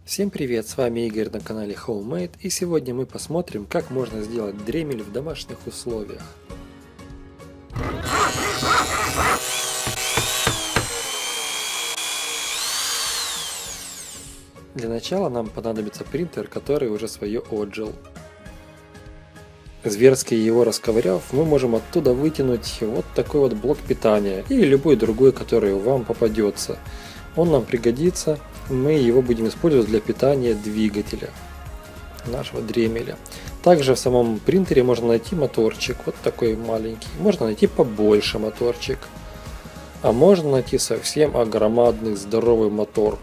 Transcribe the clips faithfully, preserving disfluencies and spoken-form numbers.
Всем привет, с вами Игорь на канале Homemade, и сегодня мы посмотрим, как можно сделать дремель в домашних условиях. Для начала нам понадобится принтер, который уже свое отжил. Зверски его расковыряв, мы можем оттуда вытянуть вот такой вот блок питания или любой другой, который вам попадется. Он нам пригодится, мы его будем использовать для питания двигателя нашего дремеля. Также в самом принтере можно найти моторчик, вот такой маленький. Можно найти побольше моторчик, а можно найти совсем огромадный здоровый мотор.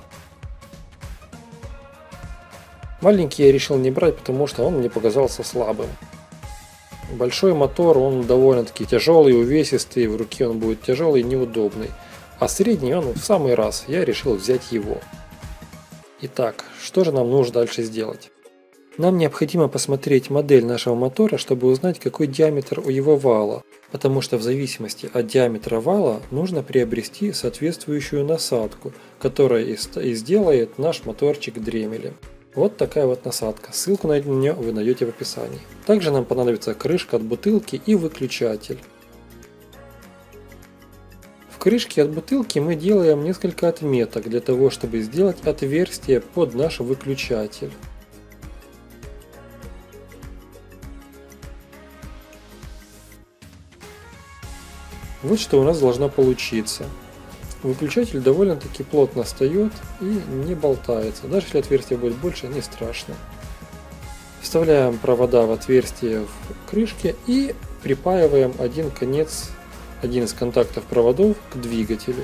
Маленький я решил не брать, потому что он мне показался слабым. Большой мотор, он довольно-таки тяжелый, увесистый, в руке он будет тяжелый и неудобный. А средний он в самый раз, я решил взять его. Итак, что же нам нужно дальше сделать? Нам необходимо посмотреть модель нашего мотора, чтобы узнать, какой диаметр у его вала, потому что в зависимости от диаметра вала нужно приобрести соответствующую насадку, которая и сделает наш моторчик дремелем. Вот такая вот насадка, ссылку на нее вы найдете в описании. Также нам понадобится крышка от бутылки и выключатель. В крышке от бутылки мы делаем несколько отметок для того, чтобы сделать отверстие под наш выключатель. Вот что у нас должно получиться. Выключатель довольно-таки плотно встает и не болтается. Даже если отверстие будет больше, не страшно. Вставляем провода в отверстие в крышке и припаиваем один конец, один из контактов проводов к двигателю.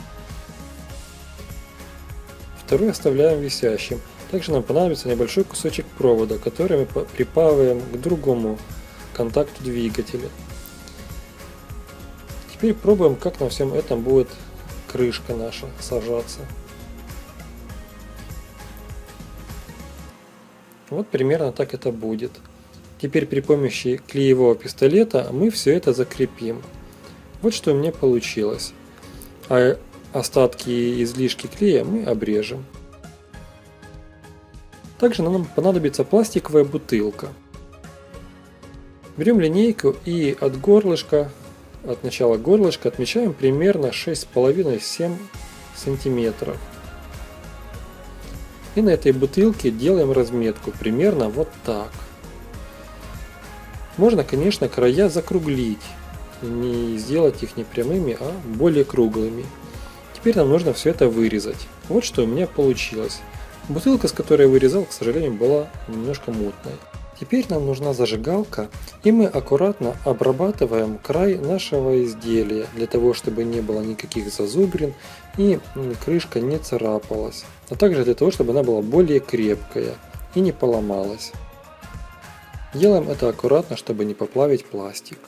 Второй оставляем висящим. Также нам понадобится небольшой кусочек провода, который мы припаиваем к другому контакту двигателя. Теперь пробуем, как на всем этом будет крышка наша сажаться. Вот примерно так это будет. Теперь при помощи клеевого пистолета мы все это закрепим. Вот что у меня получилось. А остатки и излишки клея мы обрежем. Также нам понадобится пластиковая бутылка. Берем линейку и от горлышка, от начала горлышка отмечаем примерно шесть с половиной — семь сантиметров. И на этой бутылке делаем разметку примерно вот так. Можно, конечно, края закруглить, не сделать их не прямыми, а более круглыми. Теперь нам нужно все это вырезать. Вот что у меня получилось. Бутылка, с которой я вырезал, к сожалению, была немножко мутной. Теперь нам нужна зажигалка, и мы аккуратно обрабатываем край нашего изделия, для того, чтобы не было никаких зазубрин и крышка не царапалась, а также для того, чтобы она была более крепкая и не поломалась. Делаем это аккуратно, чтобы не поплавить пластик.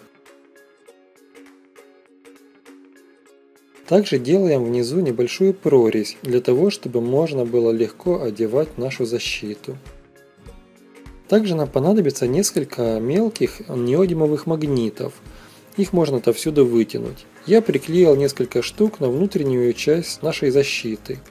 Также делаем внизу небольшую прорезь, для того, чтобы можно было легко одевать нашу защиту. Также нам понадобится несколько мелких неодимовых магнитов. Их можно отовсюду вытянуть. Я приклеил несколько штук на внутреннюю часть нашей защиты.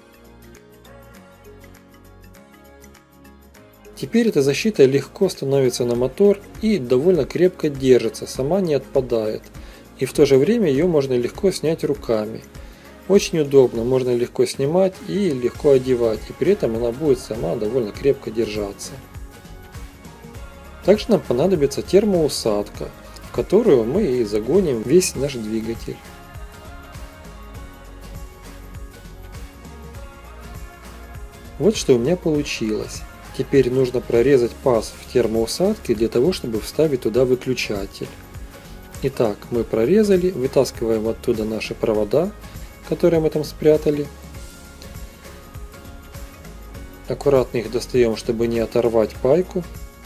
Теперь эта защита легко становится на мотор и довольно крепко держится, сама не отпадает. И в то же время ее можно легко снять руками. Очень удобно, можно легко снимать и легко одевать, и при этом она будет сама довольно крепко держаться. Также нам понадобится термоусадка, в которую мы и загоним весь наш двигатель. Вот что у меня получилось. Теперь нужно прорезать паз в термоусадке для того, чтобы вставить туда выключатель. Итак, мы прорезали, вытаскиваем оттуда наши провода, которые мы там спрятали. Аккуратно их достаем, чтобы не оторвать пайку.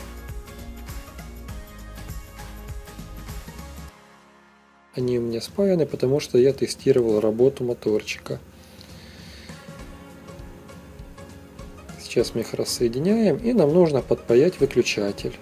Они у меня спаяны, потому что я тестировал работу моторчика. Сейчас мы их рассоединяем, и нам нужно подпаять выключатель.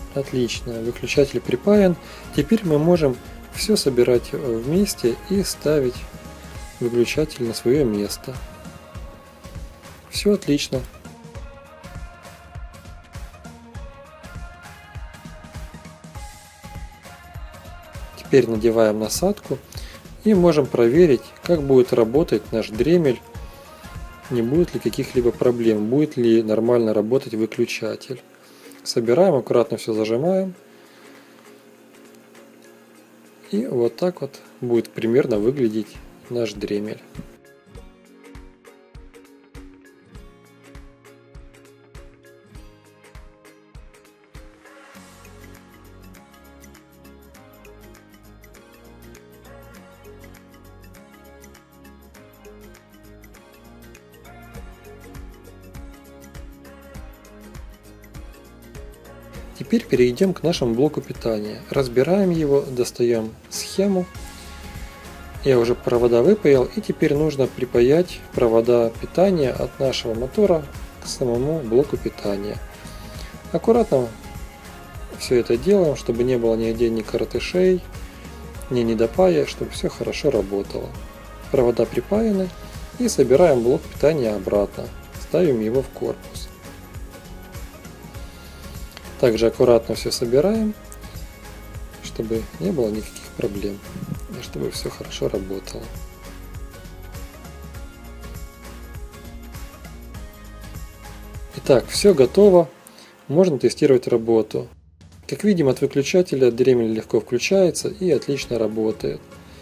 Отлично, выключатель припаян. Теперь мы можем все собирать вместе и ставить выключатель на свое место. Все отлично. Теперь надеваем насадку и можем проверить, как будет работать наш дремель, не будет ли каких-либо проблем, будет ли нормально работать выключатель. Собираем, аккуратно все зажимаем. И вот так вот будет примерно выглядеть наш дремель. Теперь перейдем к нашему блоку питания. Разбираем его, достаем схему. Я уже провода выпаял, и теперь нужно припаять провода питания от нашего мотора к самому блоку питания. Аккуратно все это делаем, чтобы не было нигде ни коротышей, ни недопая, чтобы все хорошо работало. Провода припаяны, и собираем блок питания обратно. Ставим его в корпус. Также аккуратно все собираем, чтобы не было никаких проблем, и чтобы все хорошо работало. Итак, все готово, можно тестировать работу. Как видим, от выключателя дремель легко включается и отлично работает.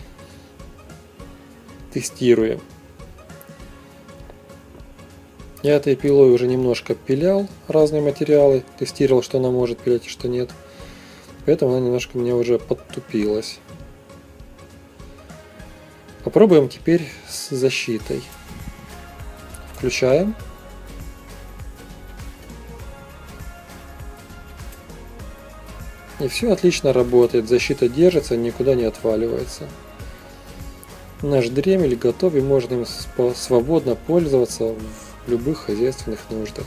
Тестируем. Я этой пилой уже немножко пилял разные материалы, тестировал, что она может пилять и что нет. Поэтому она немножко мне уже подтупилась. Попробуем теперь с защитой. Включаем. И все отлично работает, защита держится, никуда не отваливается. Наш дремель готов, и можно им свободно пользоваться в любых хозяйственных нуждах.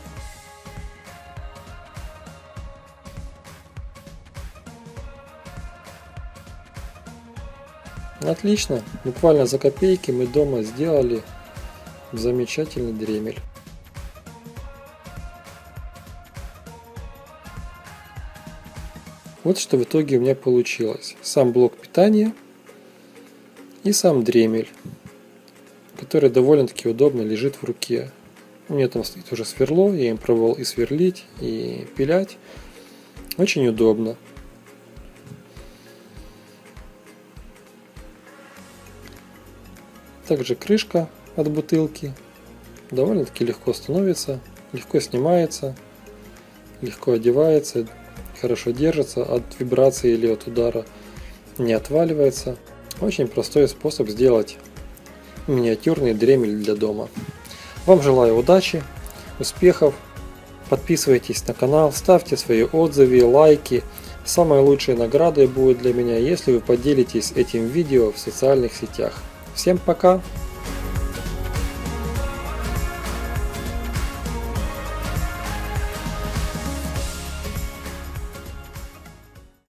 Отлично, буквально за копейки мы дома сделали замечательный дремель. Вот что в итоге у меня получилось. Сам блок питания и сам дремель, который довольно-таки удобно лежит в руке. У меня там стоит уже сверло, я им пробовал и сверлить, и пилять. Очень удобно. Также крышка от бутылки довольно-таки легко становится, легко снимается, легко одевается, хорошо держится, от вибрации или от удара не отваливается. Очень простой способ сделать миниатюрный дремель для дома. Вам желаю удачи, успехов, подписывайтесь на канал, ставьте свои отзывы, лайки. Самой лучшей наградой будет для меня, если вы поделитесь этим видео в социальных сетях. Всем пока!